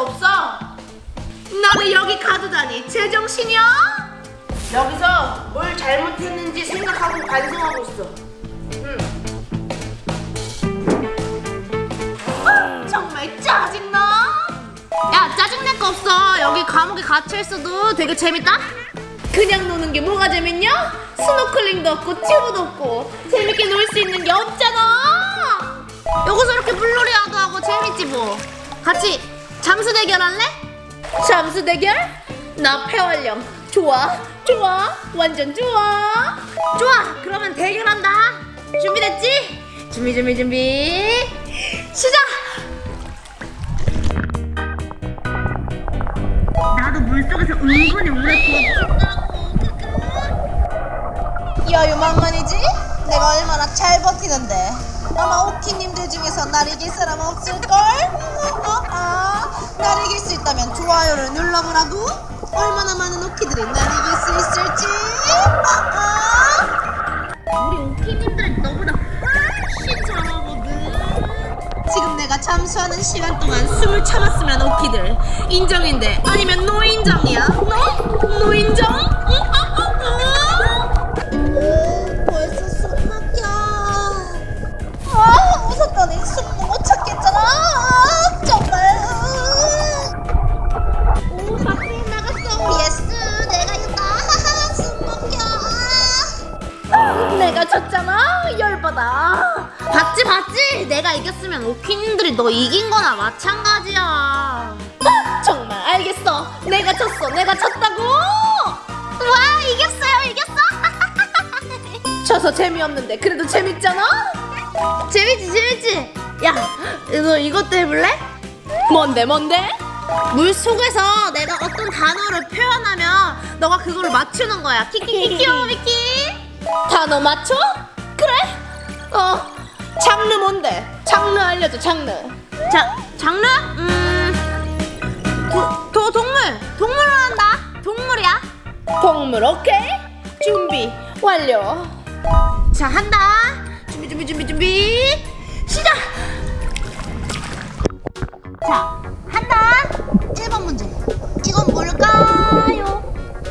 없어? 너는 여기 가두다니 제정신이야? 여기서 뭘 잘못했는지 생각하고 반성하고 있어. 정말 짜증나. 야, 짜증낼 거 없어. 여기 감옥에 갇혀있어도 되게 재밌다? 그냥 노는 게 뭐가 재밌냐? 스노클링도 없고 튜브도 없고 재밌게 놀 수 있는 게 없잖아. 여기서 이렇게 물놀이도 하고 재밌지 뭐. 같이 잠수 대결 할래? 잠수 대결? 나 폐활량 좋아 좋아 완전 좋아. 좋아, 그러면 대결한다. 준비됐지? 준비 시작! 나도 물속에서 은근히 오래 여유만만이지? 내가 얼마나 잘 버티는데. 아마 오키님들 중에서 날 이길 사람 없을걸? 날 이길 수 있다면 좋아요를 눌러보라고? 얼마나 많은 오키들이 날 이길 수 있을지? 우리 오키님들이 너보다 훨씬 잘하거든. 지금 내가 잠수하는 시간 동안 숨을 참았으면 오키들 인정인데 아니면 노인정이야? 노인정? 벌써 숨 막혀. 웃었더니 숨 못 찾겠잖아. 정말. 오, 박수인 나갔어. 예스, 내가 이겼다. 숨 막혀. 내가 졌잖아. 열받아. 봤지? 내가 이겼으면 오키님들이 너 이긴 거나 마찬가지야. 정말 알겠어. 내가 졌어. 내가 졌다고. 와, 이겼어. 져서 재미없는데 그래도 재밌잖아? 재밌지? 야, 너 이것도 해볼래? 뭔데? 물속에서 내가 어떤 단어를 표현하면 너가 그거를 맞추는 거야. 키키키키오미키. 단어 맞춰? 그래? 장르 뭔데? 장르 알려줘. 장르. 장르? 동물로 한다. 동물이야. 동물. 오케이. 준비 완료. 자, 한다. 준비 시작. 자, 한다. 1번 문제. 이건 뭘까요?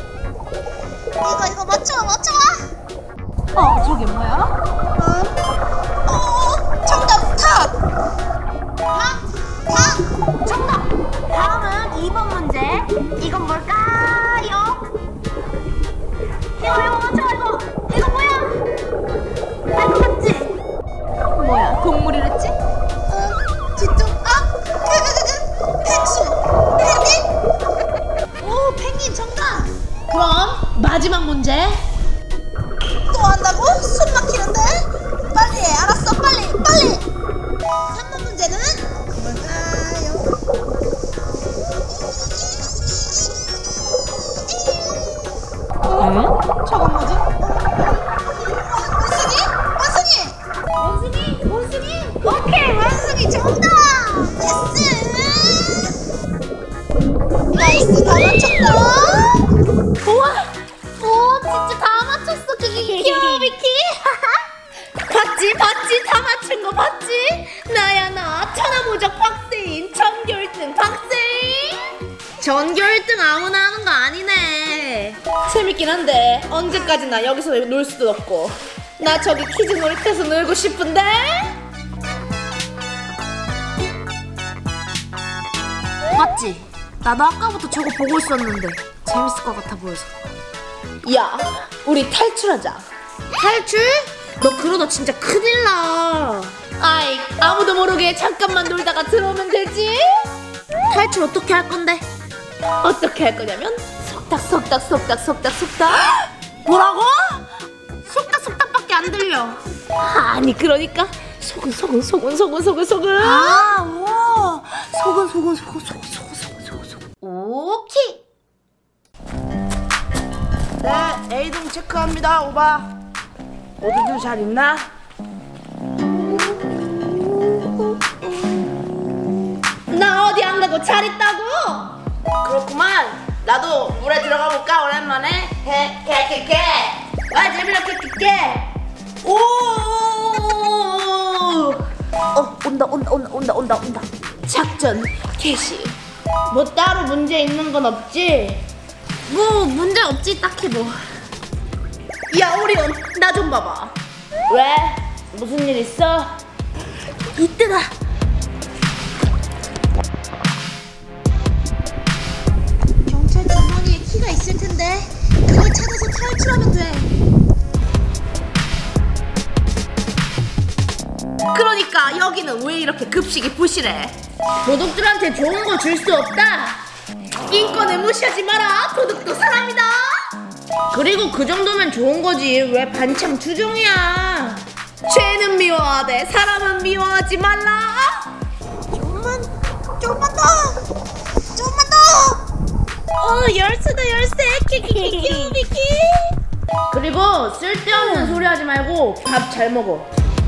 이거 맞춰봐. 저게 뭐야? 정답 탑. 정답. 다음은 2번 문제. 이건 뭘까요? 이거 맞춰. 이거 뭐야? 알 것 같지? 뭐야? 동물이랬지? 뒤쪽 펭수. 펭귄? 오, 펭귄 정답. 그럼 마지막 문제. 또 한다고? 숨 막히는데? 빨리 해. 알았어. 빨리. 3번 문제는 뭘까요? 저건 뭐지? 원숭이? 오케이, 원숭이 정답! 예스! 나이스, 다 맞췄다! 우와! 진짜 다 맞췄어. 키키키오미키. 봤지? 다 맞춘 거 봤지? 나야. 천하무적 박세인. 전교 1등 박세인. 전교 1등 아무나 하는 거 아니네. 재밌긴 한데 언제까지나 여기서 놀 수도 없고. 나 저기 키즈 놀이터에서 놀고 싶은데. 맞지? 나도 아까부터 저거 보고 있었는데 재밌을 것 같아 보여서. 야, 우리 탈출하자. 탈출? 너 그러다 진짜 큰일 나. 아이, 아무도 모르게 잠깐만 놀다가 들어오면 되지. 탈출 어떻게 할 건데? 어떻게 할 거냐면 속닥. 뭐라고? 속닥밖에 안 들려. 아니, 그러니까 소근. 아, 오! 소근. 오케이. 네, A동 체크합니다. 오바. 모두들 잘 있나? 나 어디 안 가고 잘 있다고. 그렇구만. 나도 물에 들어가 볼까 오랜만에. 개개개개. 재미나 개개개. 오. 온다. 작전 개시. 뭐 따로 문제 있는 건 없지? 뭐 문제 없지 딱히 뭐. 야 오리온, 나 좀 봐봐. 왜? 무슨 일 있어? 이때다. 경찰 주머니에 키가 있을 텐데 그걸 찾아서 탈출하면 돼. 그러니까 여기는 왜 이렇게 급식이 부실해? 도둑들한테 좋은 거 줄 수 없다. 인권을 무시하지 마라. 도둑도 사람이다. 그리고 그 정도면 좋은 거지. 왜 반창 투정이야? 죄는 미워하되 사람은 미워하지 말라. 조금만 더. 열쇠다 열쇠. 키키키키. 그리고 쓸데없는 소리 하지 말고 밥 잘 먹어.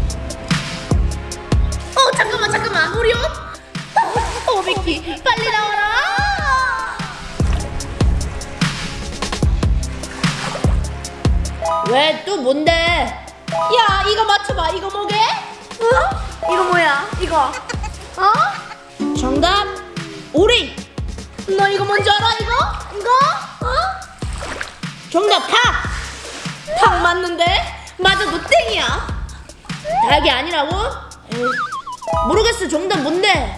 잠깐만 오리온. 미키 빨리 나와라. 왜 또 뭔데? 야 이거 맞춰봐. 이거 뭐게? 이거 뭐야? 이거 정답 오리. 너 이거 뭔지 알아? 이거? 정답 닭 맞는데? 맞아도 땡이야. 닭이 아니라고? 에이, 모르겠어. 정답 뭔데?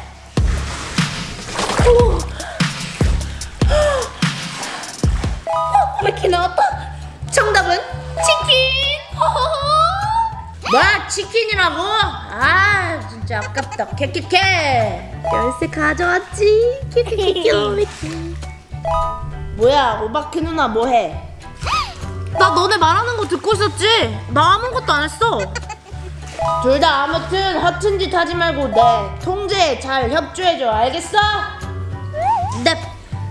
미키 나왔다. 정답은 치킨. 뭐 치킨이라고? 아 진짜 아깝다. 캐캐캐. 열쇠 가져왔지. 키키키키. 뭐야 오바키 누나 뭐해? 나 너네 말하는 거 듣고 있었지? 나 아무것도 안 했어. 둘 다 아무튼 허튼 짓 하지 말고 내 통제에 잘 협조해줘. 알겠어? 네.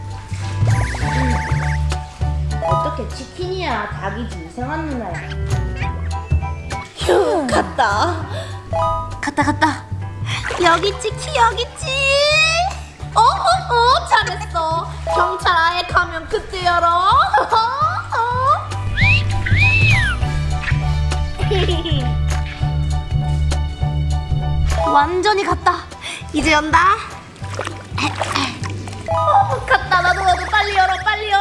어떻게 치킨이야? 닭이지. 이상한 누나야. 휴, 갔다. 갔다. 여기 있지 키 여기 있지. 잘했어. 경찰 아예 가면 그때 열어. 완전히 갔다. 이제 연다. 갔다. 나도 빨리 열어.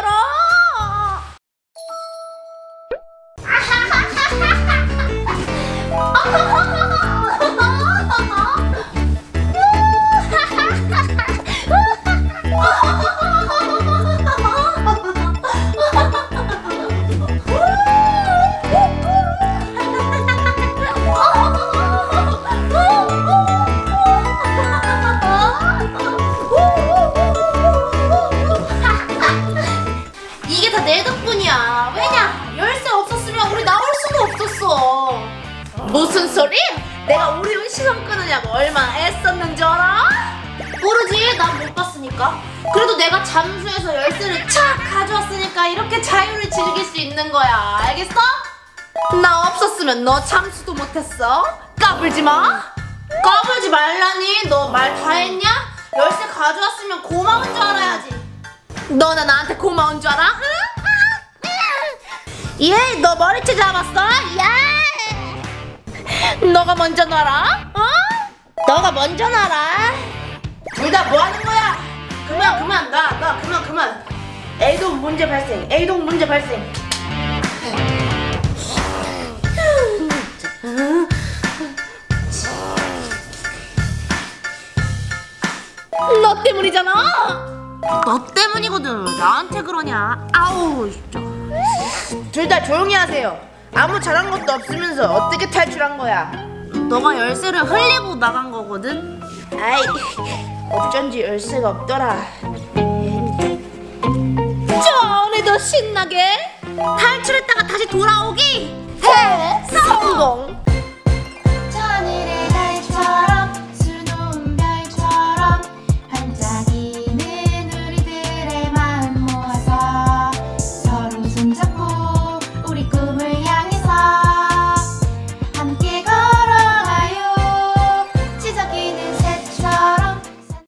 이게 다 내 덕분이야. 왜냐? 열쇠 없었으면 우리 나올 수도 없었어. 무슨 소리? 내가 오리온 시험 끊으냐고 얼마나 애썼는지 알아? 모르지. 난 못 봤으니까. 그래도 내가 잠수해서 열쇠를 착 가져왔으니까 이렇게 자유를 즐길 수 있는 거야. 알겠어? 나 없었으면 너 잠수도 못했어. 까불지 마. 까불지 말라니. 너 말 다 했냐? 열쇠 가져왔으면 고마운 줄 알아야지. 너나 나한테 고마운 줄 알아? 예, 너 머리채 잡았어? 예. 너가 먼저 놔라. 너가 먼저 놔라. 둘 다 뭐 하는 거야? 그만. 나 그만. A동 문제 발생. 너 때문이잖아. 너 때문이거든. 왜 나한테 그러냐? 아우 진짜. 둘 다 조용히 하세요. 아무 잘한 것도 없으면서 어떻게 탈출한 거야? 너가 열쇠를 흘리고 나간 거거든. 아이, 어쩐지 열쇠가 없더라. 자, 오늘도 신나게 탈출했다가 다시 돌아오기 성공.